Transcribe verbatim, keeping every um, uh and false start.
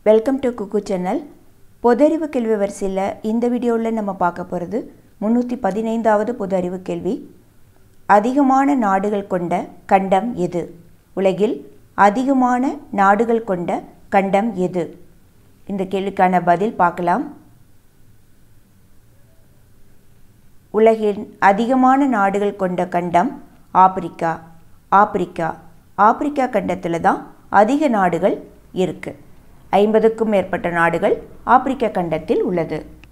Welcome to cook channel. பொதறிவு கேள்வி வரிசையில் இந்த வீடியோவில் நம்ம பார்க்க போகிறது முந்நூற்றி பதினைந்தாவது பொது அறிவு கேள்வி. அதிகமான நாடுகள் கொண்ட கண்டம் எது? உலகில் அதிகமான நாடுகள் கொண்ட கண்டம் எது? இந்த கேள்விக்கான பதில் பார்க்கலாம். உலகின் அதிகமான நாடுகள் கொண்ட கண்டம் ஆப்பிரிக்கா. ஆப்பிரிக்கா ஆப்பிரிக்கா கண்டத்தில் தான் அதிக நாடுகள் இருக்குது. ஐம்பதுக்கும் மேற்பட்ட நாடுகள் ஆப்பிரிக்கா கண்டத்தில் உள்ளது.